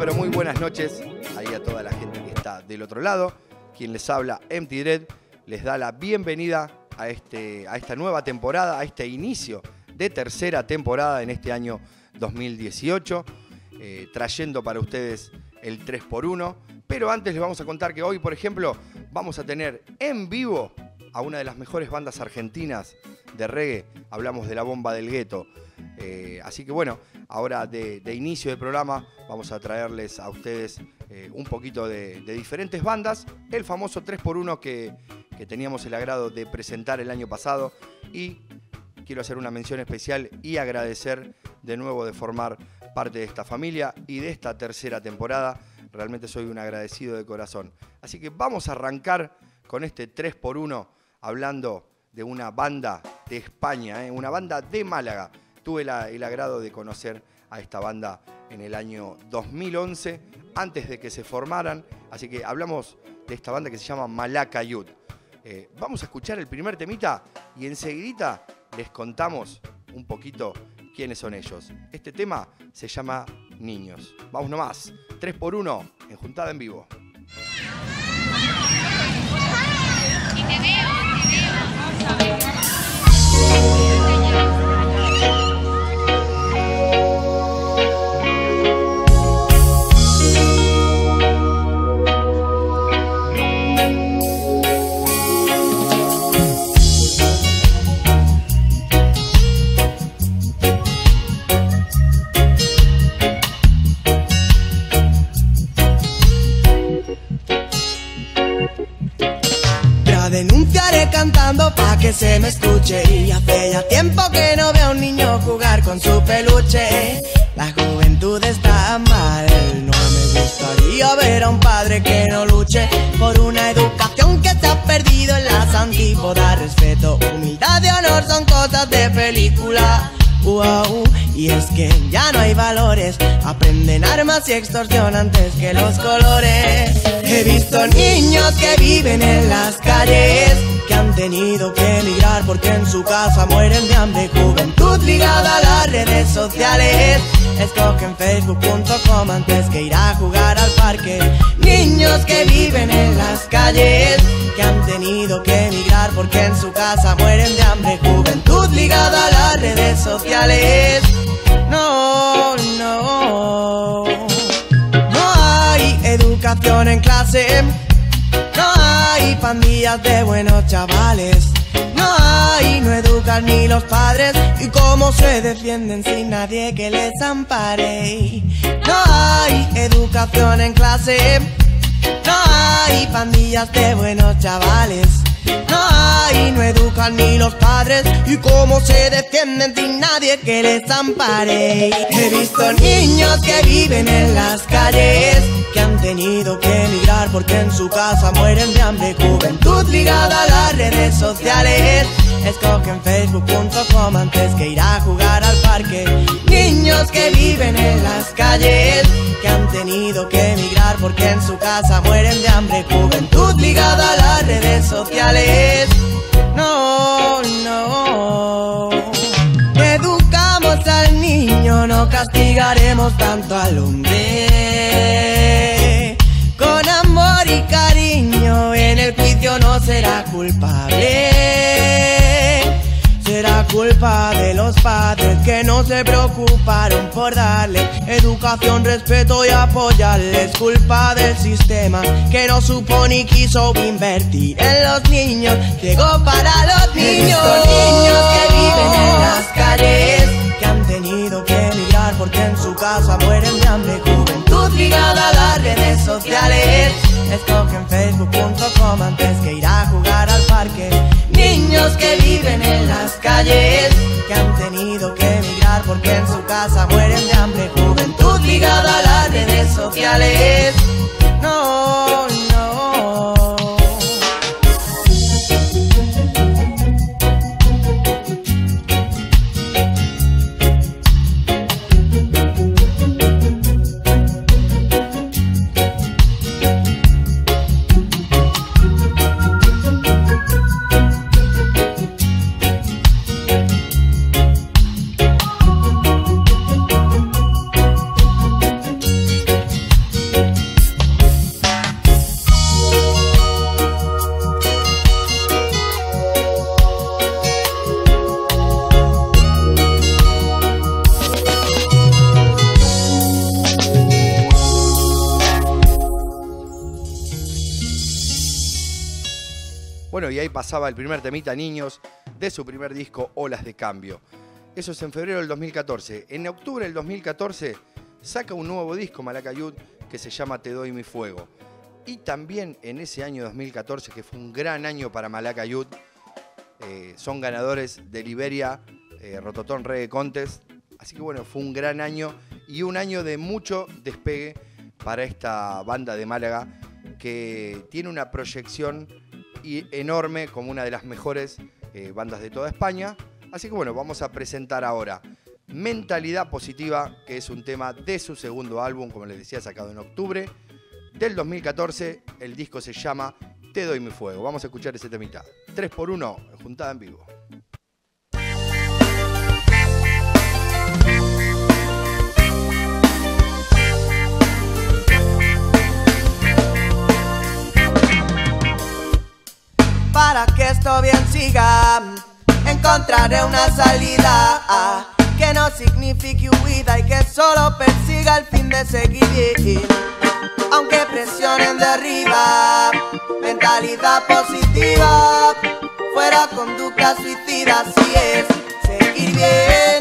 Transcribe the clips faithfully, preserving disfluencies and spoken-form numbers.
pero muy buenas noches ahí a toda la gente que está del otro lado. Quien les habla, Empty Dread, les da la bienvenida a, este, a esta nueva temporada, a este inicio de tercera temporada en este año dos mil dieciocho, eh, trayendo para ustedes el tres por uno. Pero antes les vamos a contar que hoy, por ejemplo, vamos a tener en vivo a una de las mejores bandas argentinas de reggae. Hablamos de La Bomba del Gueto. Eh, así que bueno, ahora de, de inicio del programa vamos a traerles a ustedes eh, un poquito de, de diferentes bandas. El famoso tres por uno que, que teníamos el agrado de presentar el año pasado. Y quiero hacer una mención especial y agradecer de nuevo de formar parte de esta familia y de esta tercera temporada. Realmente soy un agradecido de corazón. Así que vamos a arrancar con este tres por uno hablando de una banda de España, ¿eh? Una banda de Málaga. Tuve la, el agrado de conocer a esta banda en el año dos mil once, antes de que se formaran. Así que hablamos de esta banda que se llama Malaca Youth. Eh, vamos a escuchar el primer temita y enseguidita les contamos un poquito quiénes son ellos. Este tema se llama Niños. Vamos nomás, tres por uno en Juntada en Vivo. Y te veo, te veo. Vamos a ver. Denunciaré cantando pa' que se me escuche. Y hace ya tiempo que no veo a un niño jugar con su peluche. La juventud está mal, no me gustaría ver a un padre que no luche por una educación que se ha perdido en las antípodas. Respeto, humildad y honor son cosas de película. Wow, y es que ya no hay valores, aprenden armas y extorsión antes que los colores. He visto niños que viven en las calles, que han tenido que emigrar porque en su casa mueren de hambre. Juventud ligada a las redes sociales, escogen facebook punto com antes que ir a jugar al parque. Niños que viven en las calles, que han tenido que emigrar porque en su casa mueren de hambre. Juventud ligada a las redes sociales. No, no, no hay educación en clase, no hay pandillas de buenos chavales, no hay, no educan ni los padres. Y cómo se defienden sin nadie que les ampare. No hay educación en clase, no hay pandillas de buenos chavales, no hay, no educan ni los padres. Y cómo se defienden sin nadie que les ampare. He visto niños que viven en las calles, que han tenido que emigrar porque en su casa mueren de hambre. Juventud ligada a las redes sociales, escogen facebook punto com antes que ir a jugar al parque. Niños que viven en las calles, que han tenido que emigrar porque en su casa mueren de hambre. Juventud ligada a las redes sociales. No, no. Educamos al niño, no castigaremos tanto al hombre. Con amor y cariño en el juicio no será culpable. Será culpa de los padres que no se preocuparon por darle educación, respeto y apoyarle. Es culpa del sistema que no supo ni quiso invertir en los niños. Llegó para los niños. He visto niños que viven en las calles, que han tenido que emigrar porque en su casa mueren de hambre. Juventud ligada a las redes sociales, escogen facebook punto com antes que ir a jugar al parque. Niños que viven en las calles, que han tenido que emigrar porque en su casa mueren de hambre. Juventud ligada a las redes sociales. No, no. Bueno, y ahí pasaba el primer temita, Niños, de su primer disco, Olas de Cambio. Eso es en febrero del dos mil catorce. En octubre del dos mil catorce saca un nuevo disco, Malaca Youth, que se llama Te Doy Mi Fuego. Y también en ese año dos mil catorce, que fue un gran año para Malaca Youth, eh, son ganadores del Iberia eh, Rototom Reggae Contest. Así que bueno, fue un gran año y un año de mucho despegue para esta banda de Málaga, que tiene una proyección enorme como una de las mejores eh, bandas de toda España. Así que bueno, vamos a presentar ahora Mentalidad Positiva, que es un tema de su segundo álbum, como les decía, sacado en octubre del dos mil catorce. El disco se llama Te Doy Mi Fuego. Vamos a escuchar ese temita. tres por uno, juntada en vivo. Para que esto bien siga, encontraré una salida que no signifique huida y que solo persiga el fin de seguir. Aunque presionen de arriba, mentalidad positiva, fuera conducta suicida, así es, seguir bien.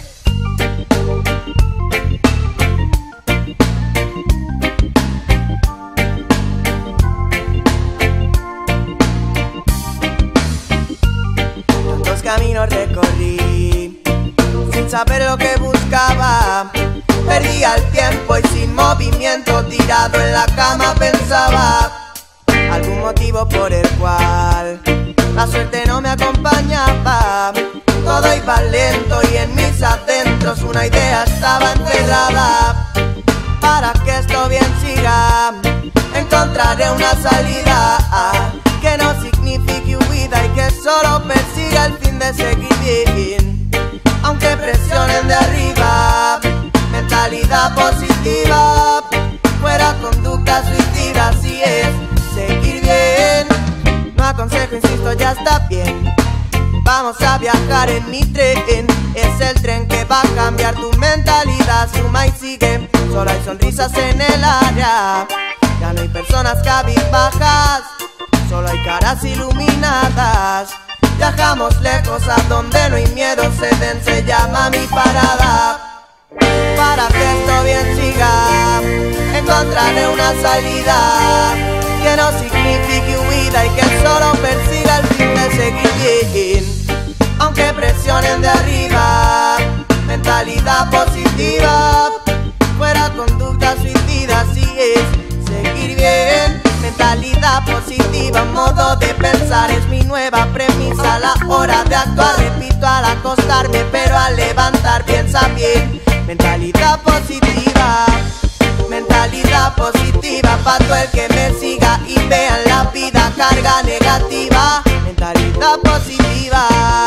Camino recorrí sin saber lo que buscaba, perdía el tiempo y sin movimiento tirado en la cama pensaba algún motivo por el cual la suerte no me acompañaba. Todo iba lento y en mis adentros una idea estaba encerrada. Para que esto bien siga, encontraré una salida que no signifique huida y que solo persiga el fin de seguir. Aunque presionen de arriba, mentalidad positiva, fuera conducta suicida, así es, seguir bien. No aconsejo, insisto, ya está bien. Vamos a viajar en mi tren, es el tren que va a cambiar tu mentalidad. Suma y sigue, solo hay sonrisas en el área, ya no hay personas cabizbajas, solo hay caras iluminadas. Viajamos lejos a donde no hay miedo, se den, se llama mi parada. Para que esto bien siga, encontraré una salida que no signifique huida y que solo persiga el fin de seguir. Aunque presionen de arriba, mentalidad positiva, fuera conducta suicida, así es, seguir bien. Mentalidad positiva, modo de pensar, es mi nueva premisa. A la hora de actuar, repito al acostarme, pero al levantar piensa bien. Mentalidad positiva, mentalidad positiva, pa' todo el que me siga y vea en la vida carga negativa. Mentalidad positiva,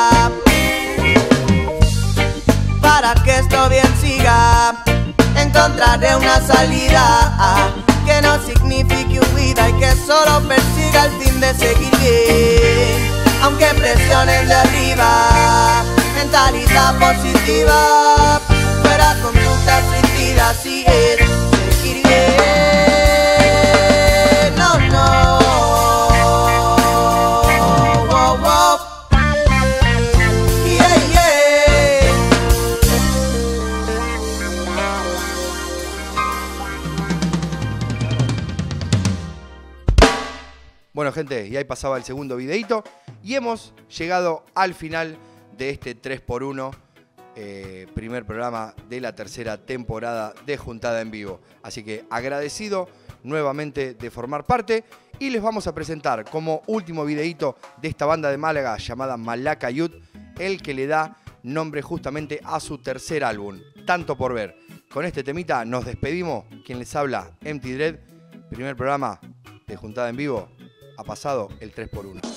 para que esto bien siga, encontraré una salida que no signifique huida y que solo persiga el fin de seguir bien. Aunque presionen de arriba, mentalidad positiva, fuera conducta suicida, así es, seguir bien. No, no, wow, wow. Yeah, yeah. Bueno, gente, y ahí pasaba el segundo videito y hemos llegado al final de este tres por uno, eh, primer programa de la tercera temporada de Juntada en Vivo. Así que agradecido nuevamente de formar parte y les vamos a presentar como último videito de esta banda de Málaga llamada Malaca Youth, el que le da nombre justamente a su tercer álbum, Tanto por Ver. Con este temita nos despedimos. Quien les habla, Empty Dread, primer programa de Juntada en Vivo. Ha pasado el tres por uno.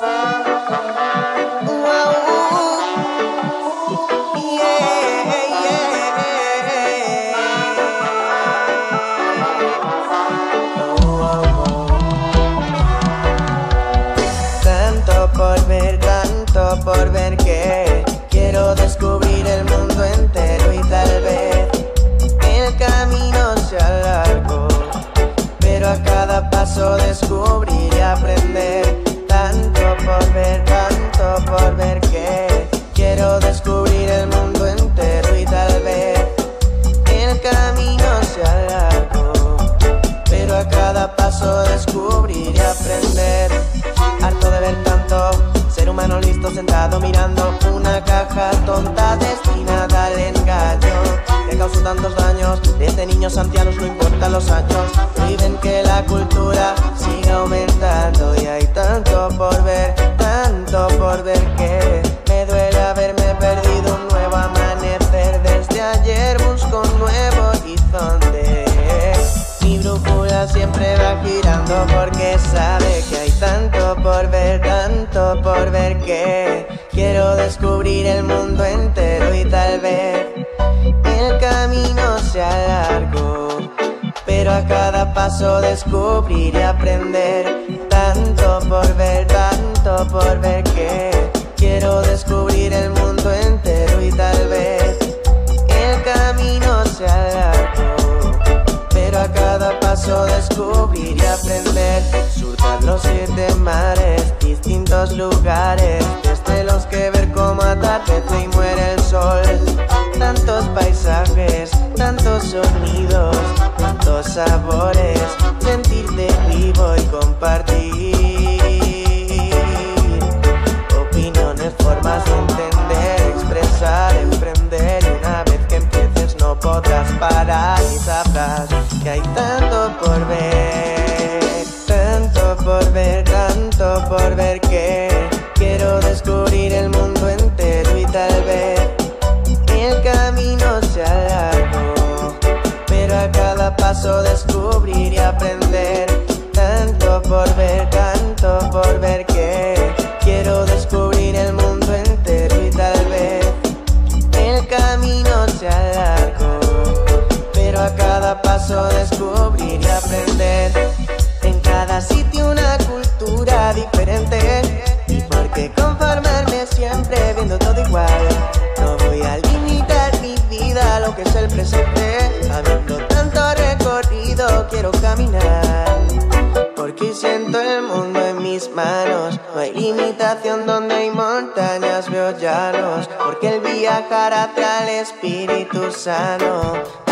Tanto por ver, tanto por ver que quiero descubrir el mundo entero y tal vez el camino sea largo, pero a cada paso descubrir y aprender. Tanto por ver que quiero descubrir el mundo entero y tal vez el camino sea largo, pero a cada paso descubrir y aprender. Harto de ver tanto ser humano listo sentado mirando una caja tonta destinada al engaño, que causó tantos daños desde niños a ancianos, no importan los años. Prohíben que la cultura siga aumentando y hay tanto por ver, tanto por ver que me duele haberme perdido un nuevo amanecer. Desde ayer busco un nuevo horizonte. Mi brújula siempre va girando porque sabe que hay tanto por ver, tanto por ver que quiero descubrir el mundo entero y tal vez el camino sea largo, pero a cada paso descubrir y aprender. Tanto por ver, tanto por ver que quiero descubrir el mundo entero y tal vez el camino sea largo, pero a cada paso descubrir y aprender. Surcar los siete mares, distintos lugares, desde los que ver cómo atardece y muere el sol. Tantos paisajes, tantos sonidos, tantos sabores, sentirte vivo y compartir opiniones, formas de entender, expresar, emprender. Y una vez que empieces no podrás parar y sabrás que hay tanto por ver, tanto por ver, tanto por ver que quiero descubrir el mundo entero y tal vez el camino sea largo, pero a cada paso descubrir y aprender. Tanto por ver, tanto por ver que quiero descubrir el mundo entero y tal vez el camino sea largo, pero a cada paso descubrir y aprender. En cada sitio una cultura diferente, y por qué conformarme siempre viendo todo igual. No voy a limitar mi vida a lo que es el presente, habiendo tanto recorrido quiero caminar, porque siento el mundo en mis manos. No hay limitación donde hay montañas, veo llanos, porque el viajar hacia el espíritu sano